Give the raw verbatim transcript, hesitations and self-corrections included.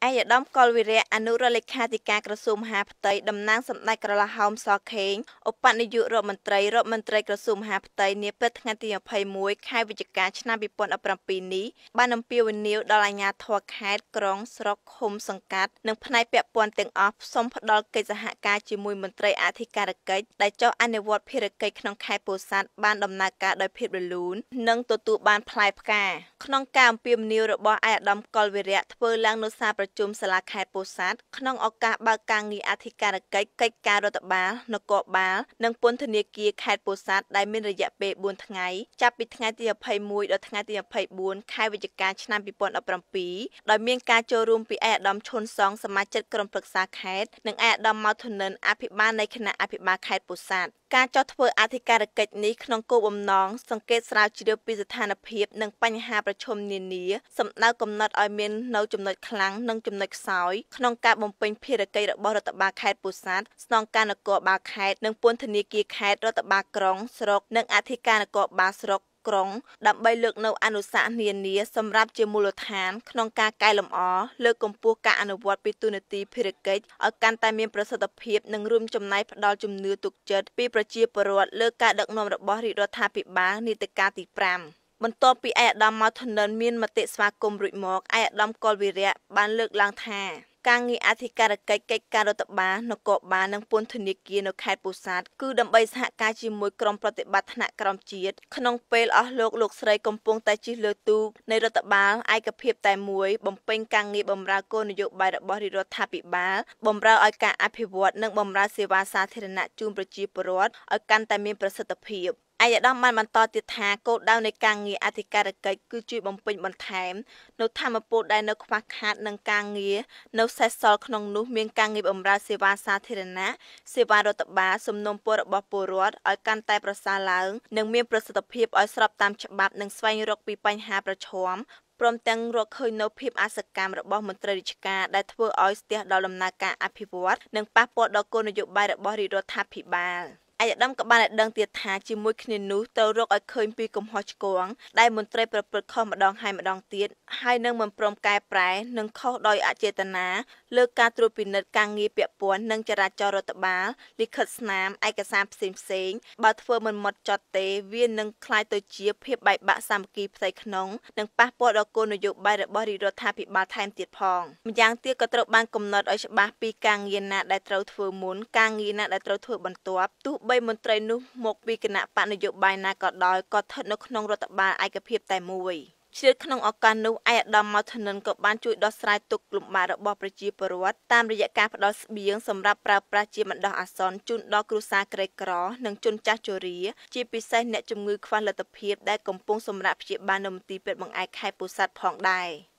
ឯកឧត្តមកុលវីរៈអនុរដ្ឋលេខាធិការក្រសួងមហាផ្ទៃតំណាងសម្ដេចក្រឡាហោម ស ខេង ឧបនាយករដ្ឋមន្ត្រីរដ្ឋមន្ត្រីក្រសួងមហាផ្ទៃនាពេលថ្ងៃទីยี่สิบเอ็ดខែវិច្ឆិកាឆ្នាំยี่สิบสิบเจ็ดនេះបានអំពាវនាវដល់អាជ្ញាធរខេត្តក្រុងស្រុកឃុំសង្កាត់និងផ្នែកពាក់ព័ន្ធទាំងអស់សូមផ្ដល់កិច្ចសហការជាមួយមន្ត្រីអធិការកិច្ចដែលចុះអនុវត្តភារកិច្ចក្នុងខេត្តពោធិ៍សាត់បានដំណើរការដោយភាពរលូននិងទទួលបានផ្លែផ្កាក្នុងការអំពាវនាវរបស់ឯកឧត្តមកុលវីរៈធ្វើឡើងនៅសាលប្រជុំសាលាខេត្តពោធិ៍សាត់ក្នុងឱកាសបើកការងារអធិការកិច្ចកិច្ចការរដ្ឋបាលនគរបាលនិងពន្ធនាគារខេត្តពោធិ៍សាត់ដែលមានរយៈពេលបួនថ្ងៃចាប់ពីថ្ងៃទីยี่สิบเอ็ดដល់ថ្ងៃទីยี่สิบสี่ខែវិច្ឆិកាឆ្នាំยี่สิบสิบเจ็ดដោយមានការចូលរួមពីឯកឧត្តមឈុនសងសមាជិកក្រុមប្រឹក្សាខេត្តនិងឯកឧត្តមម៉ៅធនិនអភិបាលនៃគណៈអភិបាលខេត្តពោធិ៍សាត់ការចុះធ្វើអធិការកិច្ចនេះក្នុងគោលបំណងសង្កេតស្រាវជ្រាវពីស្ថានភាពនិងបញ្ហាប្រឈមនានាសម្ដៅកំណត់ឲ្យមាននៅចំណុចខ្លាំងនិងចំណុចខ្សោយក្នុងការបំពេញភារកិច្ចរបស់រដ្ឋបាលខេត្តពោធិ៍សាត់ស្នងការនគរបាលខេត្តនិងពន្ធនាគារខេត្តរដ្ឋបាលក្រុងស្រុកនិងអធិការនគរបាលស្រុកក្រុងដើម្បីលើកនៅអនុសាសន៍នានាសម្រាប់ជាមូលដ្ឋានក្នុងការកែលម្អលើកកម្ពស់ការអនុវត្តពីទូនាទីភារកិច្ចឲ្យកាន់តែមានប្រសិទ្ធភាពនិងរួមចំណែកផ្ដល់ជំនឿទុកចិត្តពីប្រជាពលរដ្ឋលើការដឹកនាំរបស់រាជរដ្ឋាភិបាលនីតិកាលទីប្រាំបន្ទាប់ពីឯកឧត្តមម៉ៅធនិនមានមតិស្វាគមន៍រួចមកឯកឧត្តមកុលវីរៈបានលើកឡើងថាការងារអធិការកិច្ចកិច្ចការរដ្ឋបាលនគរបាលនិងពន្ធនាគារនៅខេត្តពោធិ៍សាត់គឺដើម្បីសហការជាមួយក្រុមប្រតិបត្តិថ្នាក់ក្រោមជាតិក្នុងពេលអស់លោកលោកស្រីកំពុងតែជិះលើទូកនៃរដ្ឋបាលឯកភាពតែមួយបំពេញការងារបម្រើគោលនយោបាយរបស់រាជរដ្ឋាភិបាលបម្រើឲ្យការអភិវឌ្ឍនិងបម្រើសេវាសាធារណៈជូនប្រជាពលរដ្ឋឲ្យកាន់តែមានប្រសិទ្ធភាពឯកឧត្តមបានបន្តទៀតថាគោលដៅនៃការងារអធិការកិច្ចគឺជួយបំពេញបន្ថែមនៅធម្មពលដែលនៅខ្វះខាតនឹងការងារនៅសេសសល់ក្នុងនោះមានការងារបម្រើសេវាសាធារណៈសេវារដ្ឋបាលសំណុំពររបស់ពលរដ្ឋឲ្យកាន់តែប្រសើរឡើងនិងមានប្រសិទ្ធភាពឲ្យស្របតាមច្បាប់និងស្វែងរកពីបញ្ហាប្រឈមព្រមទាំងរកឃើញនូវភាពអសកម្មរបស់មន្ត្រីរាជការដែលធ្វើឲ្យស្ទះដល់ដំណើរការអភិវឌ្ឍនិងប៉ះពាល់ដល់គោលនយោបាយរបស់រាជរដ្ឋាភិបាលឯកឧត្តមក៏បានដឹងទៀតថាជាមួយគ្នានោះត្រូវរកឲ្យឃើញពីកំហុសឆ្គងដែលមន្ត្រីប្រព្រឹត្តខុសម្ដងហើយម្ដងទៀតហើយនឹងមិនព្រមកែប្រែនិងខុសដោយអចេតនាលើការត្រួតពិនិត្យការងារពាក់ព័ន្ធនឹងចរាចរណ៍រដ្ឋបាលលិខិតស្នាមឯកសារផ្សេងផ្សេងបើធ្វើមិនម៉ត់ចត់ទេវានឹងคล้ายទៅជាភាពបែកបាក់សាមគ្គីផ្ទៃក្នុងនិងប៉ះពាល់ដល់គោលនយោបាយរបស់រាជរដ្ឋាភិបាលថែមទៀតផងម្យ៉ាងទៀតក៏ត្រូវបានកំណត់ឲ្យច្បាស់ពីការងារណាដែលត្រូវធ្វើមុនការងារណាដែលត្រូវធ្វើបន្ទាប់ទោះបីមន្ត្រីនោះមកពីគណៈបកនយោបាយណាក៏ដោយក៏ស្ថិតនៅក្នុងរដ្ឋបាលឯកភាពតែមួយជ្រាបក្នុងឱកាសនោះឯកឧត្តមម៉ៅធនិនក៏បានជួយដោះស្រាយទុក្ខលំបាករបស់ប្រជាពលរដ្ឋតាមរយៈការផ្ដល់ស្បៀងសម្រាប់ប្រើប្រាស់ជាបណ្ដោះអាសន្នជូនដល់គ្រួសារក្រីក្រនិងជនចាស់ជរាជាពិសេសអ្នកជំងឺខ្វះលទ្ធភាពដែលកំពុងសម្រាប់ព្យាបាលនៅមន្ទីរពេទ្យបង្អែកខេត្តពោធិ៍សាត់ផងដែរ